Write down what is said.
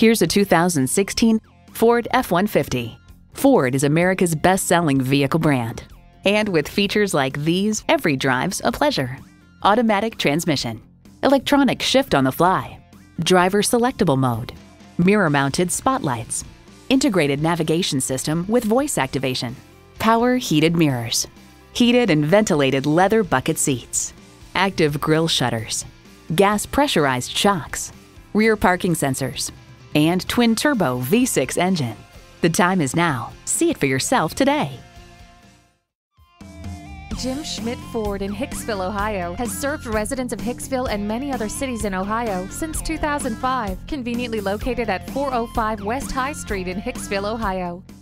Here's a 2016 Ford F-150. Ford is America's best-selling vehicle brand. And with features like these, every drive's a pleasure. Automatic transmission, electronic shift on the fly, driver selectable mode, mirror-mounted spotlights, integrated navigation system with voice activation, power heated mirrors, heated and ventilated leather bucket seats, active grille shutters, gas pressurized shocks, rear parking sensors, and twin-turbo V6 engine. The time is now. See it for yourself today. Jim Schmidt Ford in Hicksville, Ohio has served residents of Hicksville and many other cities in Ohio since 2005. Conveniently located at 405 West High Street in Hicksville, Ohio.